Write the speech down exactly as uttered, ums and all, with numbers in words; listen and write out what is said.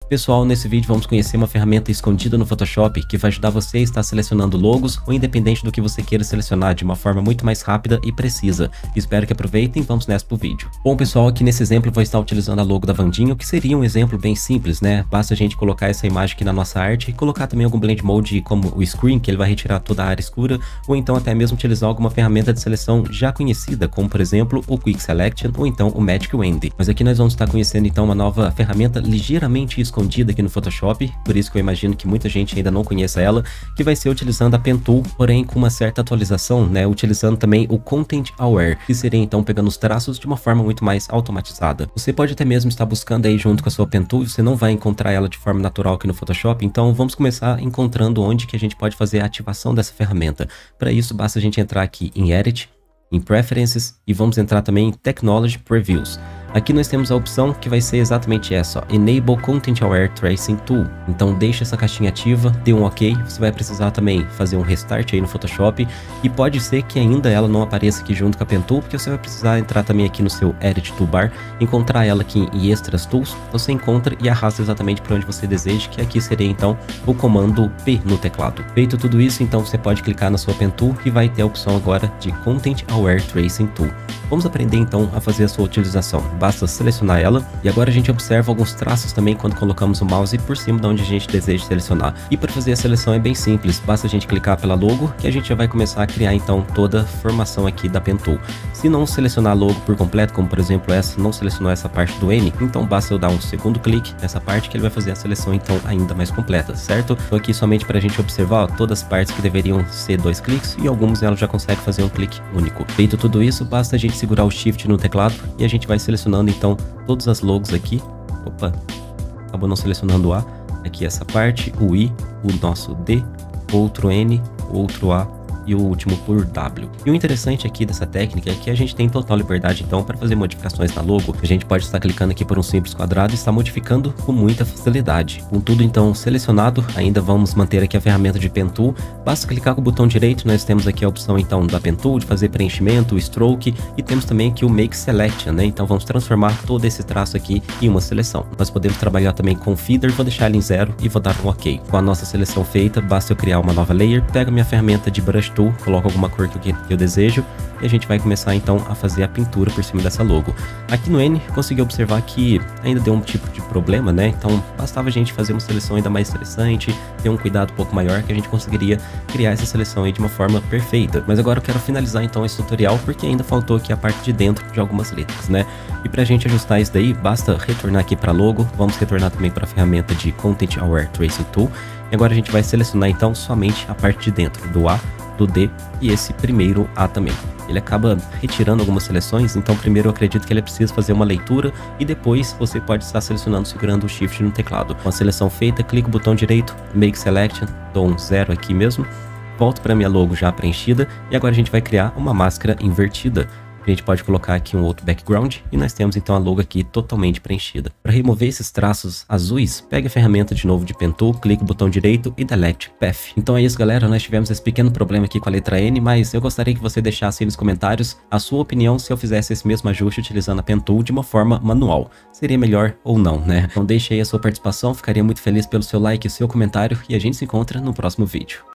Pessoal, nesse vídeo vamos conhecer uma ferramenta escondida no Photoshop que vai ajudar você a estar selecionando logos ou independente do que você queira selecionar de uma forma muito mais rápida e precisa. Espero que aproveitem e vamos nessa pro vídeo. Bom pessoal, aqui nesse exemplo eu vou estar utilizando a logo da Vandinho, que seria um exemplo bem simples, né? Basta a gente colocar essa imagem aqui na nossa arte e colocar também algum blend mode como o Screen, que ele vai retirar toda a área escura, ou então até mesmo utilizar alguma ferramenta de seleção já conhecida, como por exemplo o Quick Selection ou então o Magic Wand. Mas aqui nós vamos estar conhecendo então uma nova ferramenta ligeiramente escondida escondida aqui no Photoshop, por isso que eu imagino que muita gente ainda não conheça ela, que vai ser utilizando a Pen Tool, porém com uma certa atualização, né, utilizando também o Content Aware, que seria então pegando os traços de uma forma muito mais automatizada. Você pode até mesmo estar buscando aí junto com a sua Pen Tool, você não vai encontrar ela de forma natural aqui no Photoshop, então vamos começar encontrando onde que a gente pode fazer a ativação dessa ferramenta. Para isso basta a gente entrar aqui em Edit, em Preferences e vamos entrar também em Technology Previews. Aqui nós temos a opção que vai ser exatamente essa, ó, Enable Content Aware Tracing Tool. Então deixa essa caixinha ativa, dê um OK, você vai precisar também fazer um restart aí no Photoshop e pode ser que ainda ela não apareça aqui junto com a Pen Tool, porque você vai precisar entrar também aqui no seu Edit Toolbar, encontrar ela aqui em Extras Tools, você encontra e arrasta exatamente para onde você deseja, que aqui seria então o comando P no teclado. Feito tudo isso, então você pode clicar na sua Pen Tool e vai ter a opção agora de Content Aware Tracing Tool. Vamos aprender então a fazer a sua utilização. Basta selecionar ela e agora a gente observa alguns traços também quando colocamos o mouse por cima de onde a gente deseja selecionar. E para fazer a seleção é bem simples, basta a gente clicar pela logo que a gente já vai começar a criar então toda a formação aqui da Pen Tool. Se não selecionar a logo por completo, como por exemplo essa, não selecionou essa parte do N, então basta eu dar um segundo clique nessa parte que ele vai fazer a seleção então ainda mais completa, certo? Então aqui somente para a gente observar ó, todas as partes que deveriam ser dois cliques e alguns ela já consegue fazer um clique único. Feito tudo isso, basta a gente segurar o Shift no teclado e a gente vai selecionando então todas as logos aqui. Opa, acabou não selecionando o A. Aqui essa parte, o I, o nosso D, outro N, outro A e o último por W. E o interessante aqui dessa técnica é que a gente tem total liberdade então para fazer modificações na logo. A gente pode estar clicando aqui por um simples quadrado e estar modificando com muita facilidade. Com tudo então selecionado, ainda vamos manter aqui a ferramenta de Pen Tool. Basta clicar com o botão direito, nós temos aqui a opção então da Pen Tool de fazer preenchimento, stroke e temos também aqui o Make Selection, né? Então vamos transformar todo esse traço aqui em uma seleção. Nós podemos trabalhar também com Feather, vou deixar ele em zero e vou dar um OK. Com a nossa seleção feita, basta eu criar uma nova layer, pego minha ferramenta de Brush Tool, coloco alguma cor que eu, que eu desejo e a gente vai começar então a fazer a pintura por cima dessa logo. Aqui no N, consegui observar que ainda deu um tipo de problema, né? Então bastava a gente fazer uma seleção ainda mais interessante, ter um cuidado um pouco maior que a gente conseguiria criar essa seleção aí de uma forma perfeita. Mas agora eu quero finalizar então esse tutorial porque ainda faltou aqui a parte de dentro de algumas letras, né? E pra gente ajustar isso daí, basta retornar aqui para logo, vamos retornar também para a ferramenta de Content Aware Tracing Tool e agora a gente vai selecionar então somente a parte de dentro do A, do D e esse primeiro A também. Ele acaba retirando algumas seleções, então primeiro eu acredito que ele precisa fazer uma leitura e depois você pode estar selecionando segurando o Shift no teclado. Com a seleção feita, clico o botão direito, Make Selection, dou um zero aqui mesmo, volto para minha logo já preenchida e agora a gente vai criar uma máscara invertida. A gente pode colocar aqui um outro background e nós temos então a logo aqui totalmente preenchida. Para remover esses traços azuis, pegue a ferramenta de novo de Pen Tool, clique o botão direito e Delete Path. Então é isso galera, nós tivemos esse pequeno problema aqui com a letra N, mas eu gostaria que você deixasse aí nos comentários a sua opinião se eu fizesse esse mesmo ajuste utilizando a Pen Tool de uma forma manual. Seria melhor ou não, né? Então deixe aí a sua participação, ficaria muito feliz pelo seu like e seu comentário e a gente se encontra no próximo vídeo.